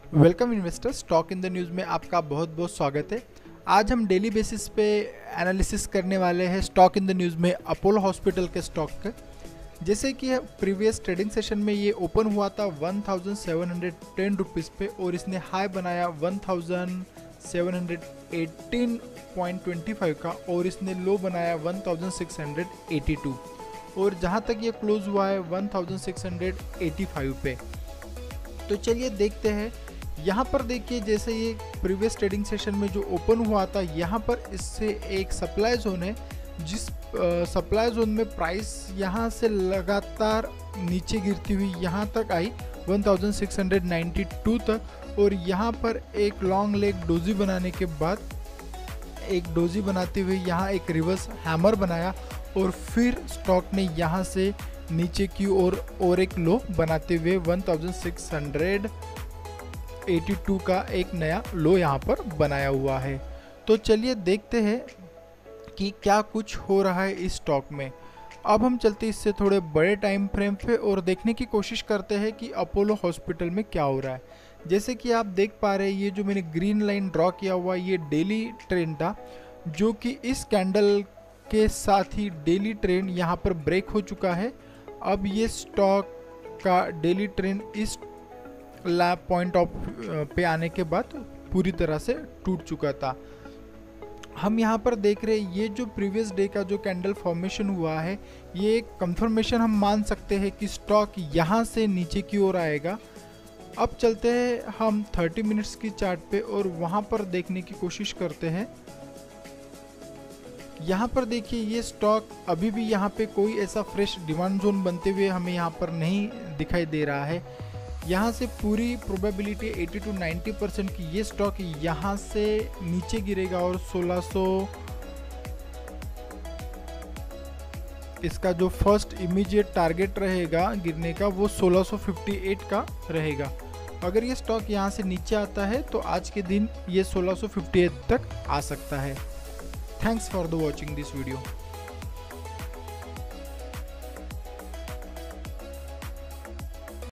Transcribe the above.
Welcome investor, stock in the news में आपका बहुत बहुत स्वागत है। आज हम डेली बेसिस पे एनालिसिस करने वाले हैं स्टॉक इन द न्यूज़ में अपोलो हॉस्पिटल के स्टॉक का। जैसे कि प्रीवियस ट्रेडिंग सेशन में ये ओपन हुआ था 1710 रुपीज़ पे और इसने हाई बनाया 1718.25 का और इसने लो बनाया 1682 और जहाँ तक ये क्लोज हुआ है 1685 पे। तो चलिए देखते हैं। यहाँ पर देखिए, जैसे ये प्रीवियस ट्रेडिंग सेशन में जो ओपन हुआ था, यहाँ पर इससे एक सप्लाई जोन है, जिस सप्लाई जोन में प्राइस यहाँ से लगातार नीचे गिरती हुई यहाँ तक आई 1692 तक और यहाँ पर एक लॉन्ग लेग डोजी बनाने के बाद एक डोजी बनाते हुए यहाँ एक रिवर्स हैमर बनाया और फिर स्टॉक ने यहाँ से नीचे की ओर और एक लो बनाते हुए 1682 का एक नया लो यहाँ पर बनाया हुआ है। तो चलिए देखते हैं कि क्या कुछ हो रहा है इस स्टॉक में। अब हम चलते इससे थोड़े बड़े टाइम फ्रेम पे और देखने की कोशिश करते हैं कि अपोलो हॉस्पिटल में क्या हो रहा है। जैसे कि आप देख पा रहे हैं, ये जो मैंने ग्रीन लाइन ड्रॉ किया हुआ ये डेली ट्रेंड था, जो कि इस कैंडल के साथ ही डेली ट्रेंड यहाँ पर ब्रेक हो चुका है। अब ये स्टॉक का डेली ट्रेंड इस पॉइंट ऑफ पे आने के बाद पूरी तरह से टूट चुका था। हम यहाँ पर देख रहे हैं ये जो प्रीवियस डे का जो कैंडल फॉर्मेशन हुआ है, ये एक कंफर्मेशन हम मान सकते हैं कि स्टॉक यहाँ से नीचे की ओर आएगा। अब चलते हैं हम 30 मिनट्स की चार्ट पे और वहाँ पर देखने की कोशिश करते हैं। यहाँ पर देखिए, ये स्टॉक अभी भी यहाँ पे कोई ऐसा फ्रेश डिमांड जोन बनते हुए हमें यहाँ पर नहीं दिखाई दे रहा है। यहाँ से पूरी प्रोबेबिलिटी 80 to 90% की ये स्टॉक यहाँ से नीचे गिरेगा और 1600 इसका जो फर्स्ट इमीडिएट टारगेट रहेगा गिरने का वो 1658 का रहेगा। अगर ये स्टॉक यहाँ से नीचे आता है तो आज के दिन ये 1658 तक आ सकता है। Thanks for watching this video.